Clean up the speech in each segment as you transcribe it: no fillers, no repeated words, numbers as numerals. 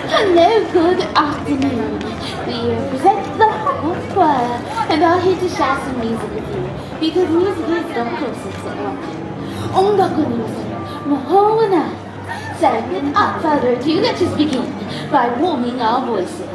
Hello, good afternoon. We represent the Hot Choir and are here to share some music with you because music is the closest to wanting. 音楽に乗せる魔法な So without further ado, let's just begin by warming our voices.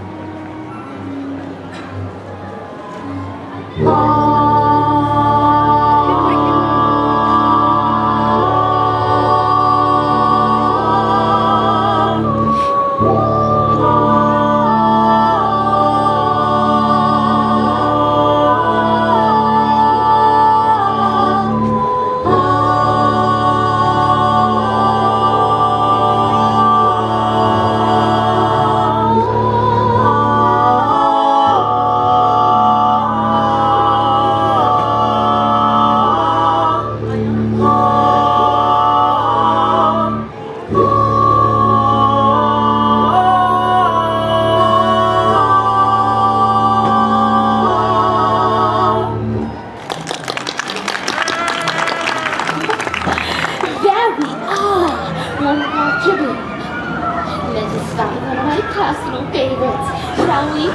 Let us start with one of my personal favorites, shall we?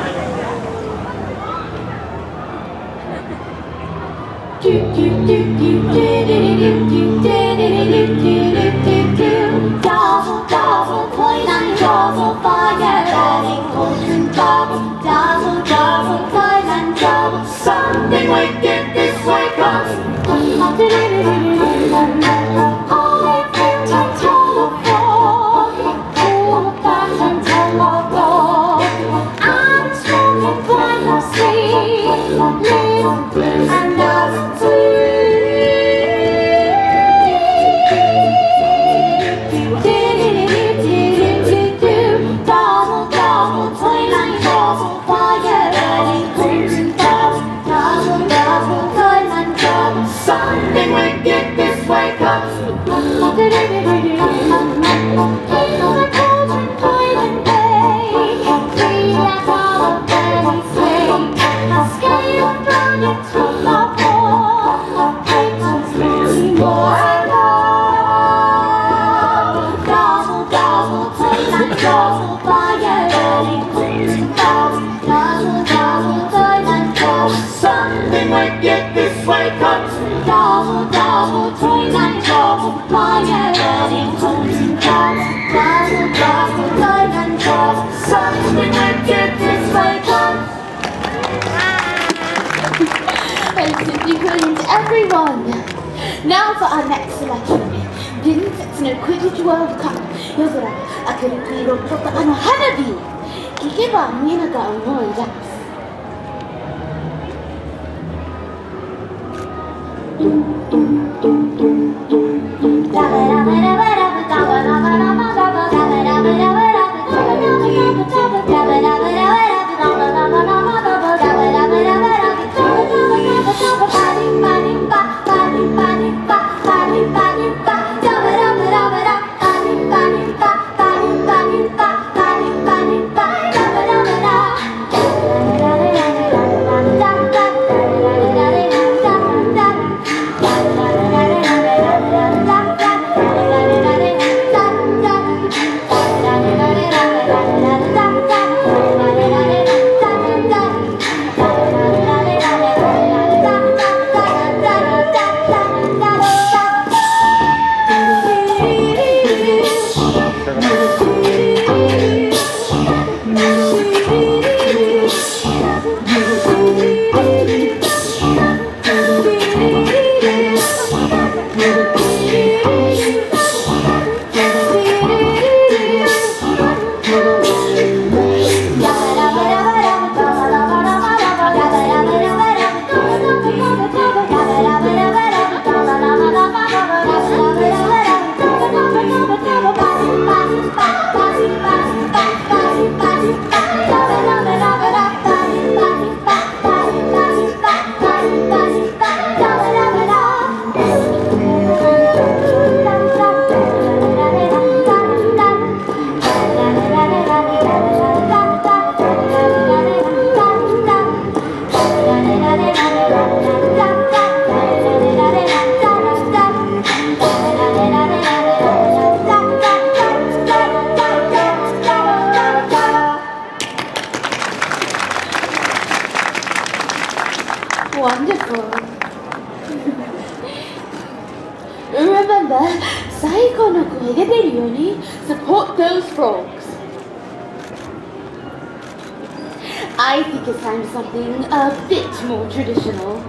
Dazzle, dazzle, coin and dazzle, fire, letting cauldron bubble. Dazzle, dazzle, coin and dazzle, something wicked this way comes. Something wicked this way comes. Something wicked this way comes. Dazzle, dazzle, toys and dazzle, fire, letting cauldron bubble. Dazzle, dazzle, toys and dazzle, something wicked this way comes. And simply brilliant, everyone. Now for our next selection. 伝説のクイディッチワールドカップ。夜空、明るく色をとったあの花火。聞けば見えなか思い出す。 最高の声が出るように support those frogs. I think it's time for something a bit more traditional.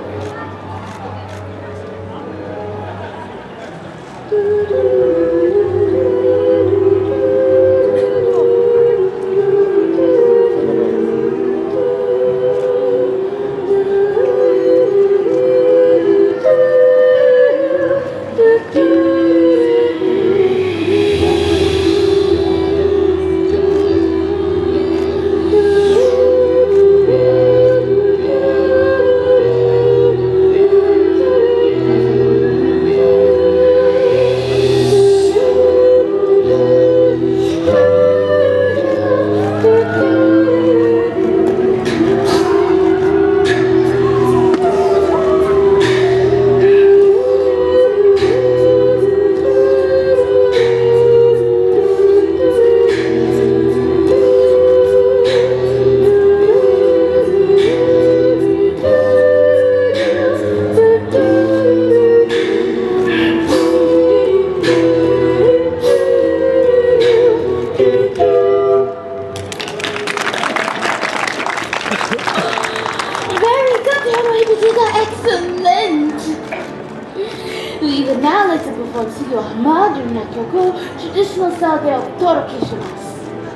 Excellent! We would now like to perform to you a modern nakyoko, traditional style de otoroke shimasu.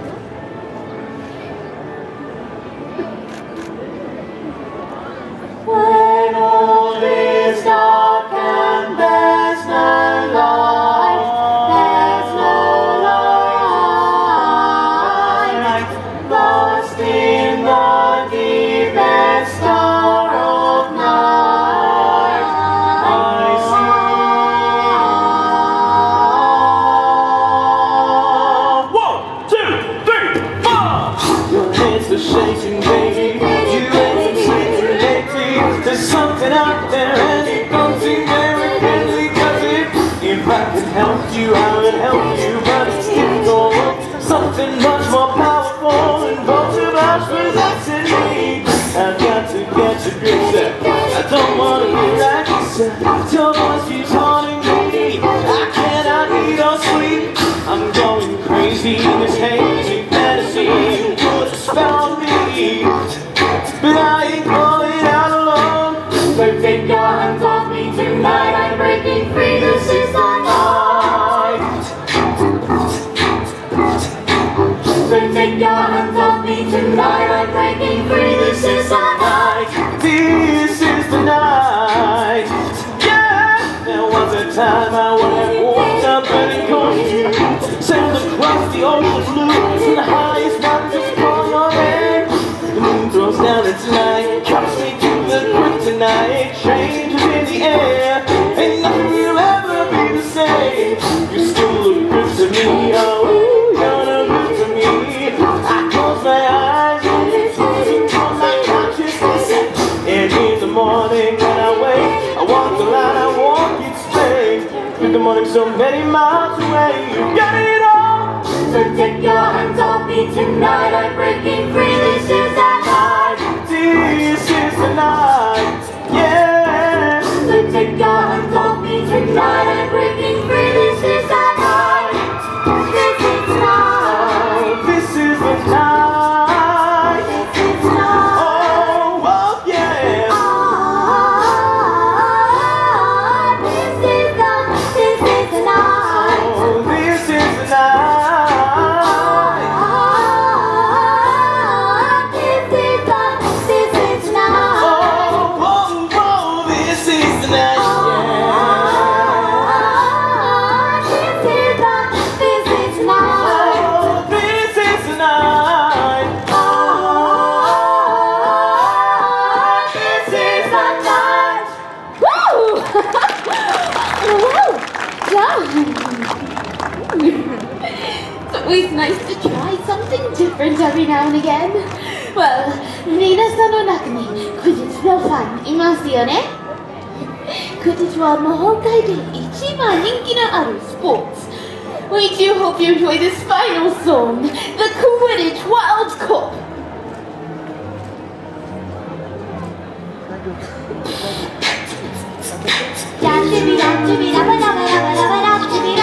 When all is dark and there's no light, lost in the deepest star of night, I see. 1, 2, 3, 4. Your hands are shaking, baby. You ain't sleeping lately. There's something out there and it don't seem very friendly, does it? If I could help you, I would help you, but it's difficult. Something much more powerful than both of us possessing me. I've got to get to grips. I don't want to be like this. Your voice keeps haunting me. I cannot eat or sleep. I'm going crazy in this hazy fantasy. You put a spell on me, but I ain't calling out alone. So take your hands off me tonight. I'm breaking free. This is the night. So take your hands off me tonight. I'm breaking free. This is the night. This is the night. Yeah. There was a time I would have walked up any coast, sailed across the ocean blue to the highest mountains, just call your name. The moon throws down its light, cups me to the kryptonite. Changes in the air, ain't nothing will ever be the same. You still look good to me, oh, you're no good to me. I close my eyes and it's on my consciousness. And in the morning when I wake, I walk the line, I walk it straight. In the morning so many miles away, you got it all. So take your hands off me tonight. I'm breaking free. This is the night. This is the night. Yeah. So take your hands off me tonight. I'm breaking free. This is the night. This is the night. This is the night. This is the night. Oh, oh yeah. This is the night. Oh, this is the night. It's always nice to try something different every now and again. Well, 皆さんの中に Quidditch のファンいますよね? Quidditch は魔法界で一番人気のあるスポーツ。We do hope you enjoy this final song, the Quidditch Wild Cup. Da-shibby-da-shibby-da-ba-da-ba-da-ba-da-ba-da-shibby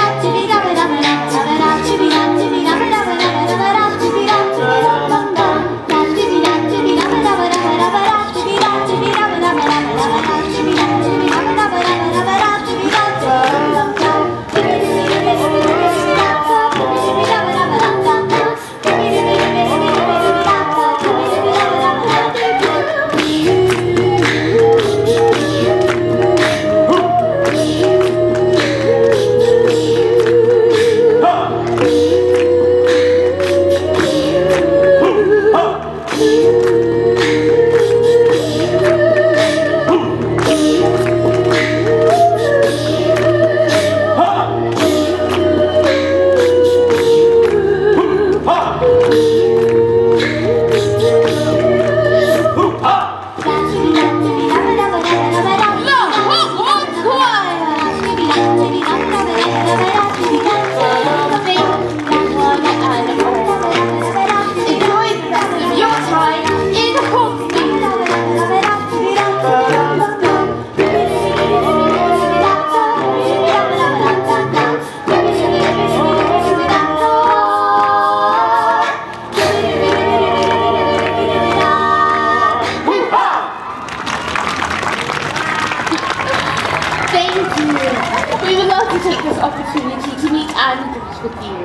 sweet anecdotes with you.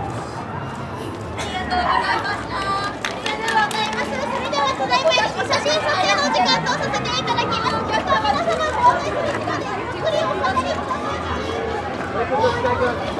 ありがとうございました。ありがとうございます。それではただいまより写真撮影のお時間とさせていただきます。皆様ご案内する時間でゆっくりお下がりください。